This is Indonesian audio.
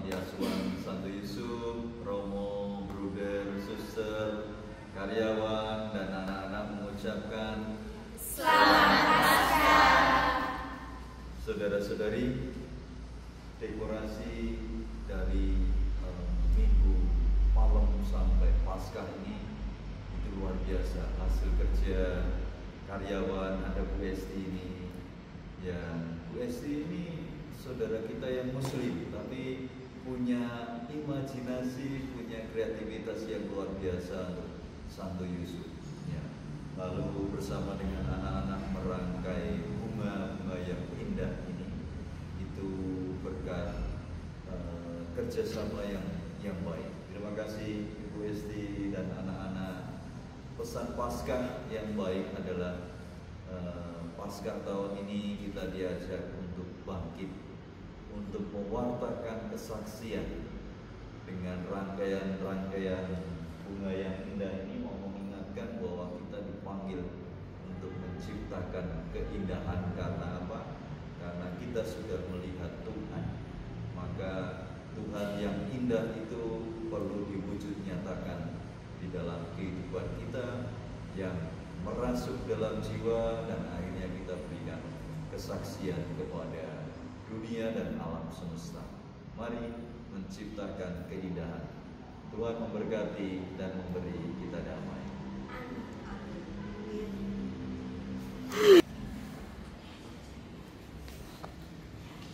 Panti Asuhan Santo Yusuf, Romo, Bruder, Suster, karyawan, dan anak-anak mengucapkan Selamat Paskah. Saudara-saudari, dekorasi dari minggu malam sampai Paskah ini itu luar biasa. Hasil kerja karyawan, ada Bu Esti ini. Ya, Bu Esti ini saudara kita yang muslim, tapi punya imajinasi, punya kreativitas yang luar biasa untuk Santo Yusuf. Ya. Lalu bersama dengan anak-anak merangkai bunga-bunga yang indah ini, itu berkat kerjasama yang baik. Terima kasih Ibu Esti dan anak-anak. Pesan Paskah yang baik adalah Paskah tahun ini kita diajak untuk bangkit, untuk mewartakan kesaksian dengan rangkaian-rangkaian bunga yang indah ini, mau mengingatkan bahwa kita dipanggil untuk menciptakan keindahan. Karena apa? Karena kita sudah melihat Tuhan, maka Tuhan yang indah itu perlu diwujud nyatakan di dalam kehidupan kita, yang merasuk dalam jiwa, dan akhirnya kita berikan kesaksian kepada dunia dan alam semesta. Mari menciptakan keindahan. Tuhan memberkati dan memberi kita damai. Amin.